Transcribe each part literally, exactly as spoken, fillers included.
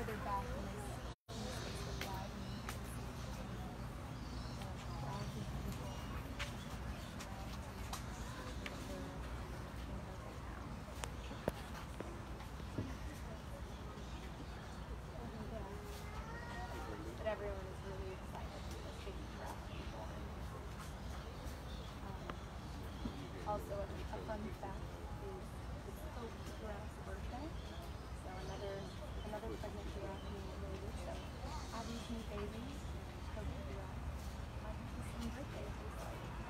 further back in this, in this Facebook Live, and you can see uh, all these people but everyone is really excited for this baby giraffe to be born. Um, also, a, a fun fact is it's Hope Giraffe's birthday. So another another pregnant giraffe being related. So Abby's new baby, Hope Giraffe, might have the same birthday as this.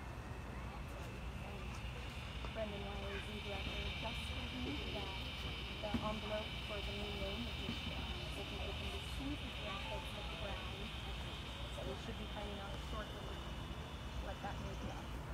And Brendan Wiley, zoo director, just told me that the envelope for the new name of this giraffe will be opened as soon as the giraffe heads hit the ground. So we should be finding out shortly what that new giraffe is.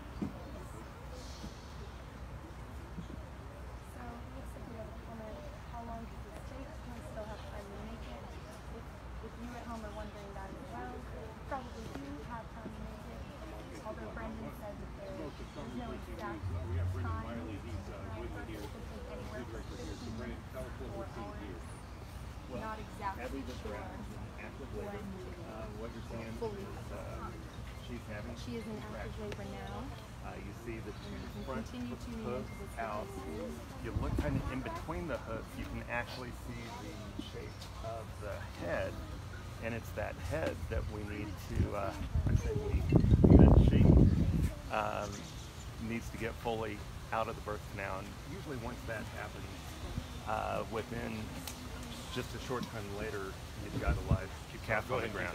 So it looks like we have a comment. How long does this take? Can I still have time to make it? If, if you at home are wondering that as well, you probably do have time to make it. Although Brendan said that there is no exact time. It could take anywhere from fifteen minutes to four hours. Not exactly sure when uh, what you're seeing fully. is uh, she's having She is in active labor now. Uh, you see the two And front continue tuning hooves into this out. device. You look kind of in between the hooves, you can actually see the shape of the head, and it's that head that we need to, uh, I say we, that she um, needs to get fully out of the birth canal. And usually once that happens, uh, within just a short time later, you've got a live calf on the ground.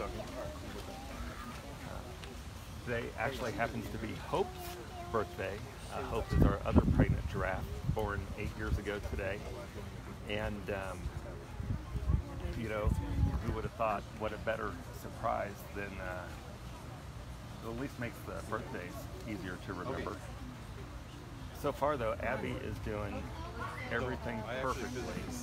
Today actually happens to be Hope's birthday. Uh, Hope is our other pregnant giraffe, born eight years ago today. And, um, you know, who would have thought what a better surprise than, uh, it at least makes the birthdays easier to remember. Okay. So far though, Abby is doing everything perfectly.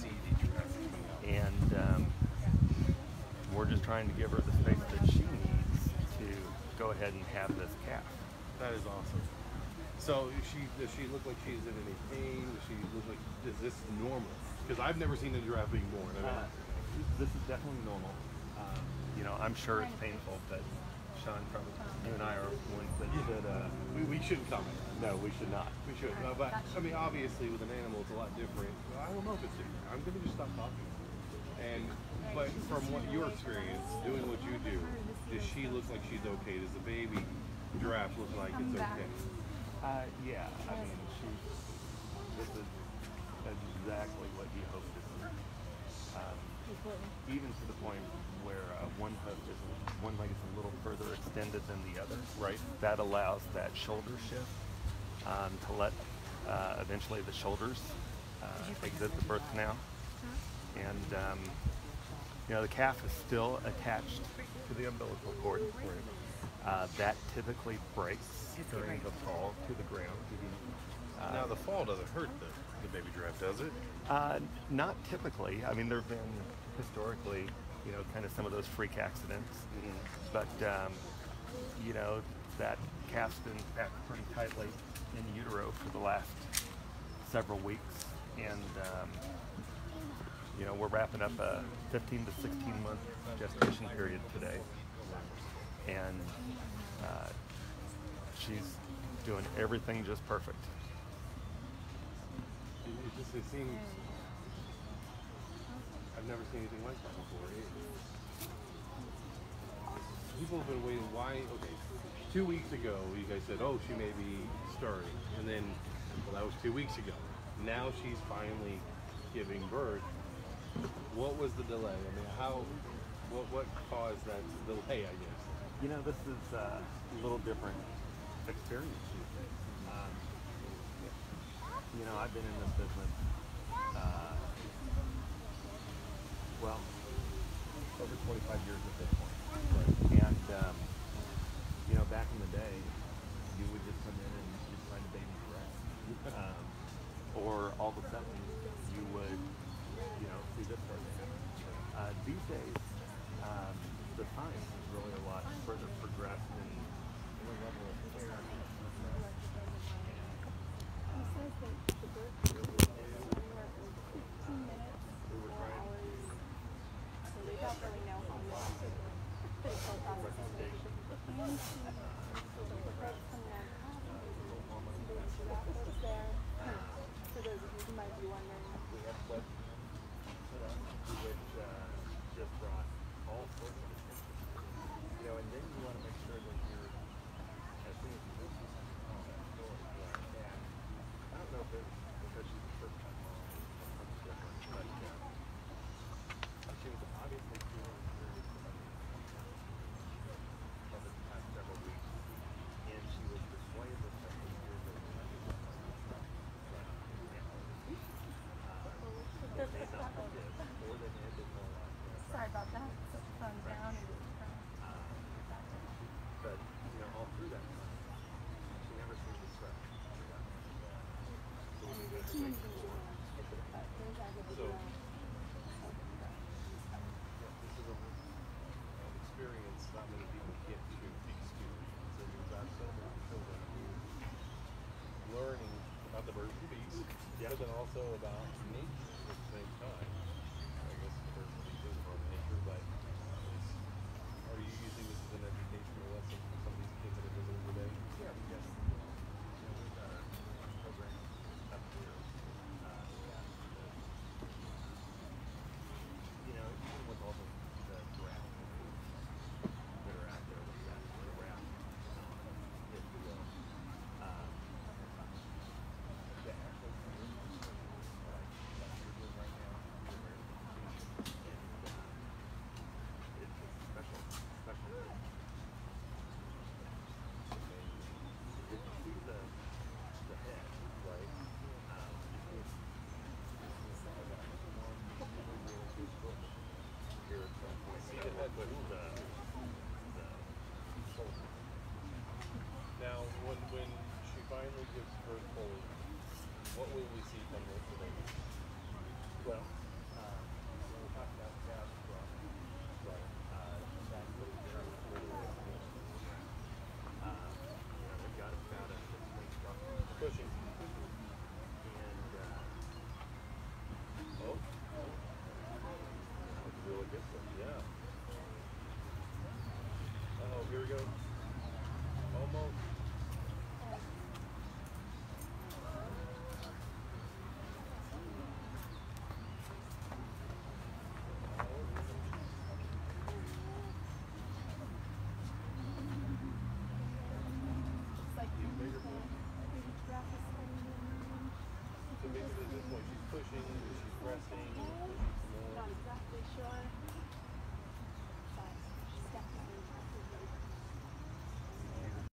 And um, we're just trying to give her the space that she needs to go ahead and have this calf. That is awesome. So is she, does she look like she's in any pain? Does she look like, is this normal? Because I've never seen a giraffe being born. I mean, uh, this is definitely normal. Um, you know, I'm sure it's painful, but Sean, probably you and I are ones that should. Uh, we, we shouldn't comment. No, we should not. We should. Uh, but I mean, obviously, with an animal, it's a lot different. I don't know if it's different. I'm going to just stop talking. And but from what your experience, doing what you do, does she look like she's okay? Does the baby giraffe look like it's okay? Uh, yeah. I mean, she's. This is exactly what you hope to see. Um, even to the point where uh, one hoof is one leg is a little further extended than the other. Right. That allows that shoulder shift um, to let uh, eventually the shoulders uh, exit the birth canal. And um, you know, the calf is still attached to the umbilical cord. Uh, that typically breaks during the fall to the ground. Uh, now the fall doesn't hurt the, the baby giraffe, does it? Uh, not typically. I mean, there have been historically, you know, kind of some of those freak accidents. Mm-hmm. But um, you know, that calf's been packed pretty tightly in utero for the last several weeks, and um, you know, we're wrapping up a fifteen to sixteen month gestation period today, and uh, she's doing everything just perfect. It, it just it seems I've never seen anything like that before. It, people have been waiting. Why? Okay, two weeks ago you guys said, "Oh, she may be starting," and then well, that was two weeks ago. Now she's finally giving birth. What was the delay? I mean, how? What what caused that delay? I guess. You know, this is uh, a little different experience. Um, you know, I've been in this business, uh, well, over twenty-five years at this point. Right. And, um, you know, back in the day, you would just come in and you'd find a baby correct. Um, or all of a sudden, you would, you know, see this person. Uh, these days, um, the science is really a lot further progressed in the level of care. He says that the birth period is anywhere from fifteen minutes to four hours. So You might be wondering. We have webcams set up, which uh, just brought all sorts of attention. You know, and then you want to make sure that you're, as soon as you know she's telling that story. Right. And I don't know if it's because she's a first time mom or something different, but uh, she was obviously feeling serious about it over the past several weeks, and she was persuaded that the behavior that was happening was not reality. Uh, it may not have been, or they may have been more like that. Sorry about that. Put the phone down and Uh, but, you know, all through that time, she never seemed to stress. So we knew that the week before. So, yeah, this is a, an experience not many people get to experience. And you've got so many children learning about the birds and bees, Yeah. but then also about nature at the same time. I guess the birds and bees is part of nature, but is, are you using this as an educational lesson for some of these kids that are visiting today? Yeah, we just, you know, we've got our program up here. Uh, that, you know, even with all the, the draft movies that are out there with that draft, um, if you will, um, the actual community, like what you're doing right now, you're very education, and uh, it's a special, special thing. If you see the, the head, right, um, it's, it's I got one really, really good book here at some point. See the head, with the, the shoulder. Now, when when she finally gives birth fully, what will we see from the the baby? Well, um, when we talked about calf strut, right, uh, that little very, really, really um, you know, they've got about a six-week structure. Pushing. And, uh, Oh, that was a really good one. yeah. Oh, here we go.